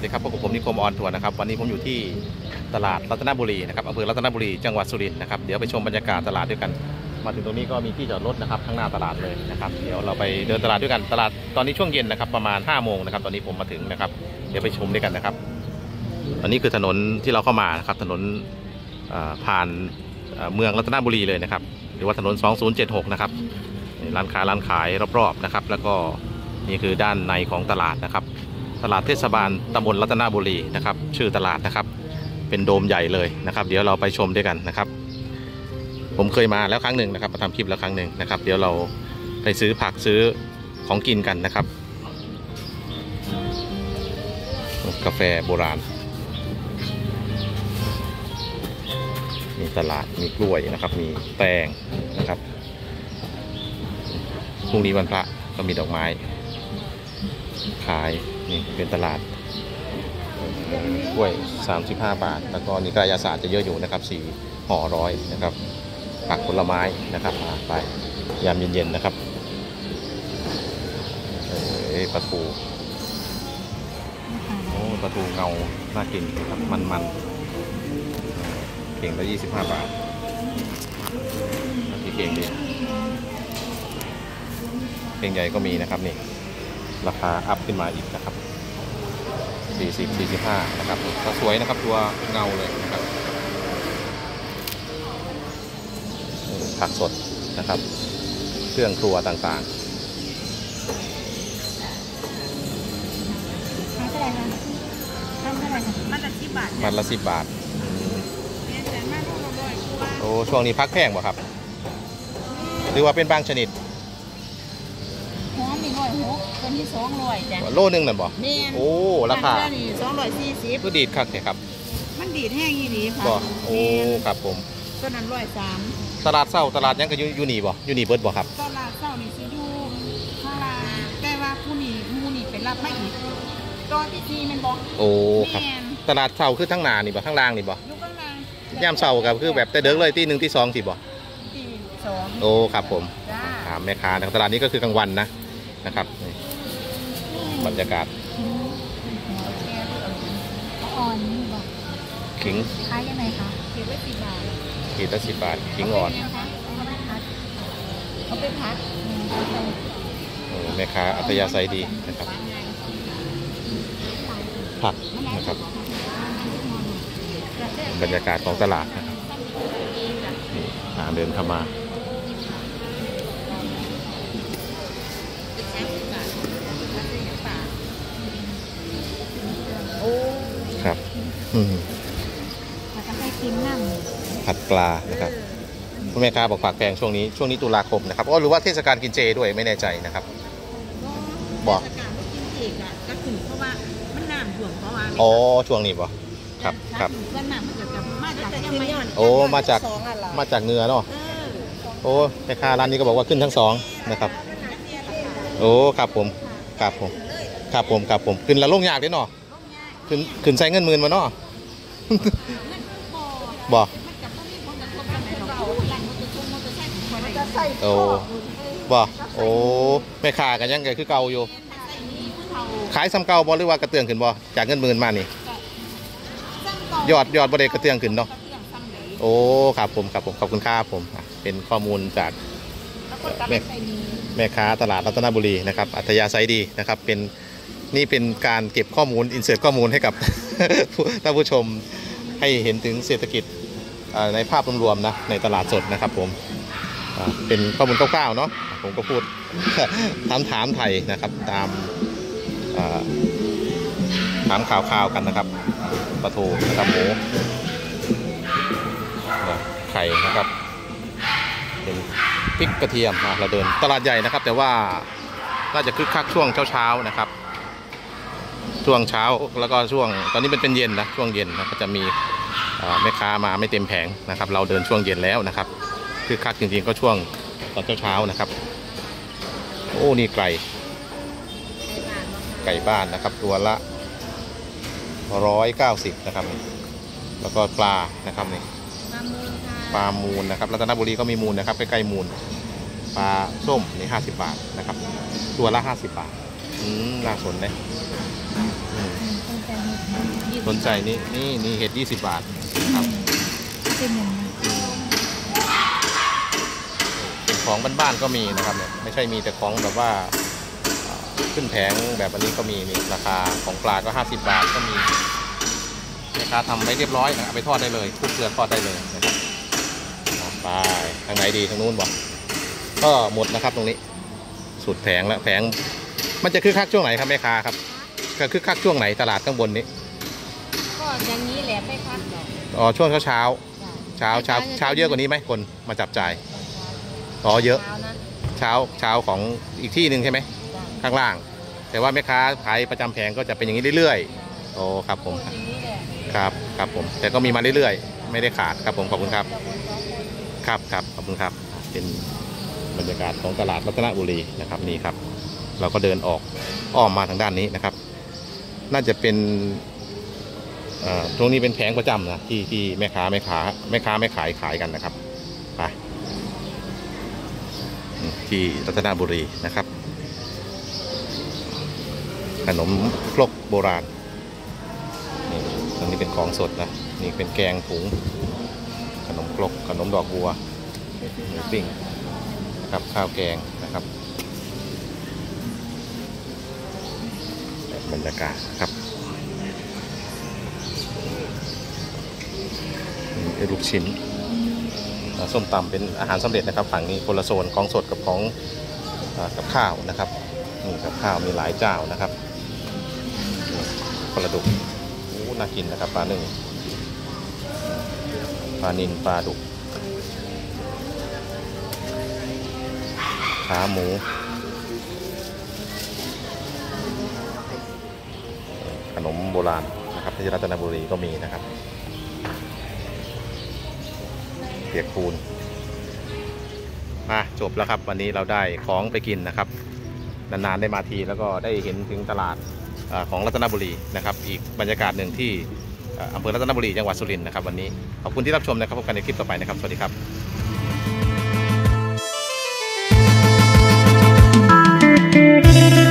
ดีครับพบกับผมนิคมออนทัวร์นะครับวันนี้ผมอยู่ที่ตลาดรัตนบุรีนะครับอำเภอรัตนบุรีจังหวัดสุรินทร์นะครับเดี๋ยวไปชมบรรยากาศตลาดด้วยกันมาถึงตรงนี้ก็มีที่จอดรถนะครับข้างหน้าตลาดเลยนะครับเดี๋ยวเราไปเดินตลาดด้วยกันตลาดตอนนี้ช่วงเย็นนะครับประมาณ5 โมงนะครับตอนนี้ผมมาถึงนะครับเดี๋ยวไปชมด้วยกันนะครับอันนี้คือถนนที่เราเข้ามานะครับถนนผ่านเมืองรัตนบุรีเลยนะครับหรือว่าถนน2076นะครับร้านค้าร้านขายรอบๆนะครับแล้วก็นี่คือด้านในของตลาดนะครับตลาดเทศบาลตำบลรัตนบุรีนะครับชื่อตลาดนะครับเป็นโดมใหญ่เลยนะครับเดี๋ยวเราไปชมด้วยกันนะครับผมเคยมาแล้วครั้งหนึ่งนะครับมาทำคลิปแล้วครั้งหนึ่งนะครับเดี๋ยวเราไปซื้อผักซื้อของกินกันนะครับกาแฟโบราณมีตลาดมีกล้วยนะครับมีแตงนะครับพรุ่งนี้วันพระก็มีดอกไม้ขายนี่เป็นตลาดกล้วย35 บาทแล้วก็นี่กระยาศาสตร์จะเยอะอยู่นะครับ4 ห่อ100นะครับผักผลไม้นะครับไปยามเย็นๆนะครับปลาทูโอ้ปลาทูเงาน่ากินนะครับมันเข่งละ25 บาทที่เข่งดีเข่งใหญ่ก็มีนะครับนี่ราคาอัพขึ้นมาอีกนะครับ40-45นะครับก็สวยนะครับตัวเงาเลยนะครับผักสดนะครับเครื่องครัวต่างๆมันละ10 บาทมันละ10 บาทโอ้ช่วงนี้พักแพงบ่ครับหรือว่าเป็นบางชนิดหอมมี106ตัวนี้200จ้ะโลนึงนั่นบ่โอ้ราคานี่240 ก็ดีดคักแท้ครับมันดีดแห้งอีหลีค่ะบ่โอ้ครับผมตัวนั้น103 ตลาดเช้าตลาดยังก็อยู่นี่บ่อยู่นี่เบิดบ่ครับตลาดเช้านี่สิอยู่ข้างล่างแต่ว่าผู้นี่ไปรับมาอีกตอนที่4แม่นบ่โอ้ครับตลาดเช้าคือทั้งหน้านี่บ่ทั้งล่างนี่บ่อยู่ข้างล่างยามเช้าก็คือแบบแต่เด็กเลยตี 1 ตี 2สิบ่ตี 2 โอ้ครับผมถามแม่ค้าตลาดนี้ก็คือกลางวันนะครับบรรยากาศอ่อนนี่บ่ขิงขายยังไงคะขีดละ10 บาทขีดละ10 บาทขิงอ่อนเขาเป็นพัดแม่ค้าอัธยาศัยดีนะครับผักนะครับบรรยากาศของตลาดนะครับนี่ทางเดินเข้ามาครับผัดปลานะครับคุณแม่ค้าบอกผักแพงช่วงนี้ตุลาคมนะครับหรือว่าเทศกาลกินเจด้วยไม่แน่ใจนะครับบอกก็ถึงเพราะว่ามันน้ำท่วมเพราะว่าอ๋อช่วงนี้ป่ะครับโอ้มาจากเนื้อเนาะโอ้แม่ค้าร้านนี้ก็บอกว่าขึ้นทั้ง2นะครับโอ้ครับผมขึ้นละลงยากด้วยเนาะขึ้นใส่เงิน10,000มาเนาะบอกโอ้บอกโอ้แม่ค้ากันยังไงคือเก่าอยู่ขายซ้ำเก่าบ่หรือว่ากระเตื้องขึ้นบ่จากเงิน10,000มานี่ยอดบ่ได้กระเตื้องขึ้นเนาะโอ้ครับผมขอบคุณครับผมเป็นข้อมูลจากแม่ค้าตลาดรัตนบุรีนะครับอัธยาศัยดีนะครับนี่เป็นการเก็บข้อมูลอินเสิร์ตข้อมูลให้กับท่านผู้ชมให้เห็นถึงเศรษฐกิจในภาพรวมๆนะในตลาดสดนะครับผมเป็นข้อมูลคร่าวๆเนาะผมก็พูดถามไทยนะครับตามถามข่าวกันนะครับปลาทูนะครับหมูไข่นะครับเป็นพริกกระเทียมเราเดินตลาดใหญ่นะครับแต่ว่าน่าจะคึกคักช่วงเช้าๆนะครับช่วงเช้าแล้วก็ช่วงตอนนี้เป็นเย็นนะช่วงเย็นนะก็จะมีแม่ค้ามาไม่เต็มแผงนะครับเราเดินช่วงเย็นแล้วนะครับคึกคักจริงๆก็ช่วงตอนเช้านะครับโอ้นี่ไก่บ้านนะครับตัวละ190นะครับแล้วก็ปลานะครับนี่ปลามูลนะครับรัตนบุรีก็มีมูลนะครับใกล้ๆมูลปลาส้มนี่50 บาทนะครับตัวละ50 บาทน่าสนเลยสนใจนี่เห็ด20 บาทครับเป็นอย่างนี้เป็นของบ้านๆก็มีนะครับเนี่ยไม่ใช่มีแต่ของแบบว่าขึ้นแผงแบบอันนี้ก็มีนี่ราคาของปลาก็50 บาทก็มีราคาทำไว้เรียบร้อยนะเอาไปทอดได้เลยคลุกเกลือทอดได้เลยนะครับไปทางไหนดีทางนู้นบอกก็หมดนะครับตรงนี้สุดแผงแล้วแผงมันจะคึกคักช่วงไหนครับแม่ค้าครับก็คึกคักช่วงไหนตลาดข้างบนนี้ก็อย่างนี้แหละไม่พักหรอกอ๋อช่วงเช้าเยอะกว่านี้ไหมคนมาจับจ่ายอ๋อเยอะเช้าของอีกที่หนึ่งใช่ไหมข้างล่างแต่ว่าแม่ค้าขายประจำแผงก็จะเป็นอย่างนี้เรื่อยๆโอ้ครับผมครับผมแต่ก็มีมาเรื่อยๆไม่ได้ขาดครับผมขอบคุณครับครับขอบคุณครับเป็นบรรยากาศของตลาดรัตนบุรีนะครับนี่ครับเราก็เดินออกอ้อมมาทางด้านนี้นะครับน่าจะเป็นตรงนี้เป็นแผงประจำนะที่แม่ค้าไม่ขายกันนะครับไปที่รัตนบุรีนะครับขนมครกโบราณนี่ตรงนี้เป็นของสดนะนี่เป็นแกงถุงขนมครกขนมดอกบัวหมูปิ้งนะครับข้าวแกงนะครับบรรยากาศครับนี่ลูกชิ้นส้มตำเป็นอาหารสำเร็จนะครับฝั่งนี้คนละโซนของสดกับของกับข้าวนะครับนี่กับข้าวมีหลายเจ้านะครับปลาดุกน่ากินนะครับปลาหนึ่งปลานิลปลาดุกขาหมูขนมโบราณนะครับที่รัตนบุรีก็มีนะครับเปียกปูนมาจบแล้วครับวันนี้เราได้ของไปกินนะครับนานๆได้มาทีแล้วก็ได้เห็นถึงตลาดของรัตนบุรีนะครับอีกบรรยากาศหนึ่งที่อำเภอรัตนบุรีจังหวัดสุรินทร์นะครับวันนี้ขอบคุณที่รับชมนะครับพบกันในคลิปต่อไปนะครับสวัสดีครับ